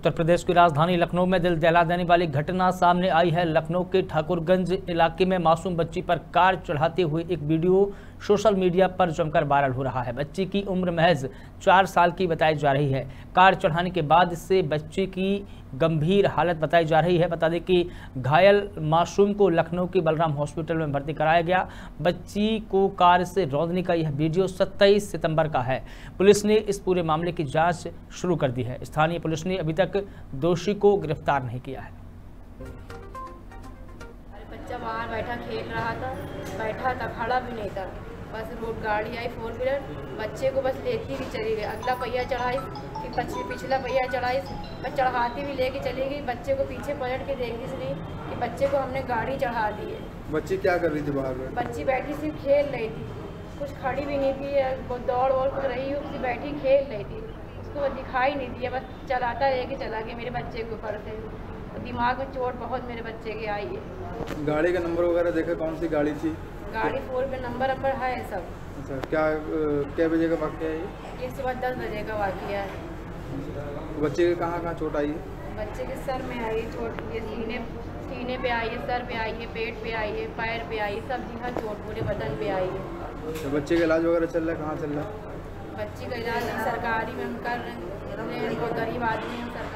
उत्तर प्रदेश की राजधानी लखनऊ में दिल दहला देने वाली घटना सामने आई है। लखनऊ के ठाकुरगंज इलाके में मासूम बच्ची पर कार चढ़ाते हुए एक वीडियो सोशल मीडिया पर जमकर वायरल हो रहा है। बच्ची की उम्र महज 4 साल की बताई जा रही है। कार चढ़ाने के बाद इससे बच्ची की गंभीर हालत बताई जा रही है। बता दें कि घायल मासूम को लखनऊ के बलराम हॉस्पिटल में भर्ती कराया गया। बच्ची को कार से रौंदने का यह वीडियो 27 सितंबर का है। पुलिस ने इस पूरे मामले की जांच शुरू कर दी है। स्थानीय पुलिस ने अभी तक दोषी को गिरफ्तार नहीं किया है। बच्चा बाहर बैठा खेल रहा था, खड़ा भी नहीं था। बस रोड गाड़ी आई 4 व्हीलर, बच्चे को बस लेती भी चली गई। अगला पहिया चढ़ाई, फिर पिछला पहिया चढ़ाई, बस चढ़ाती भी लेके चली गई। बच्चे को पीछे पलट के देखी इसलिए कि बच्चे को हमने गाड़ी चढ़ा दी है। बच्ची क्या कर रही थी बाहर में? बच्ची बैठी सिर्फ खेल रही थी, कुछ खड़ी भी नहीं थी, दौड़ वोड़ कर रही उसकी बैठी खेल रही थी। उसको दिखाई नहीं दिया, बस चलाता लेके चला गया। मेरे बच्चे के ऊपर से दिमाग में चोट बहुत मेरे बच्चे के आई है। गाड़ी का नंबर वगैरह देखा, कौन सी गाड़ी थी? गाड़ी 4 पे नंबर है सब। अच्छा, क्या बजे का वाक़या है ये सुबह 10 बजे का वाक़या है। बच्चे के कहाँ चोट आई है? बच्चे के सर में आई है चोट, ये सीने पे आई है, सर पे आई है, पेट पे आई है, पैर पे आई है, सब जगह चोट पूरे बदन पे आई है। तो बच्चे का इलाज वगैरह चल रहा है? कहाँ चल रहा है? बच्चे का इलाज सरकारी में हम कर रहे हैं, गरीब आदमी हम